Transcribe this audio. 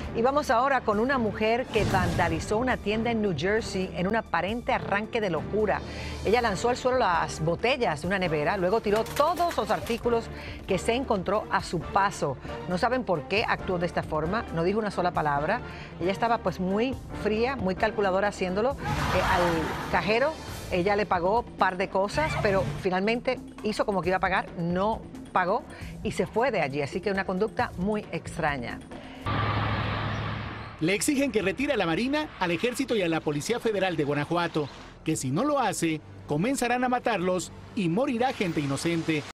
Y vamos ahora con una mujer que vandalizó una tienda en New Jersey en un aparente arranque de locura. Ella lanzó al suelo las botellas de una nevera, luego tiró todos los artículos que se encontró a su paso. No saben por qué actuó de esta forma, no dijo una sola palabra. Ella estaba pues muy fría, muy calculadora haciéndolo. Al cajero ella le pagó un par de cosas, pero finalmente hizo como que iba a pagar, no pagó y se fue de allí. Así que una conducta muy extraña. Le exigen que retire a la Marina, al Ejército y a la Policía Federal de Guanajuato, que si no lo hace, comenzarán a matarlos y morirá gente inocente.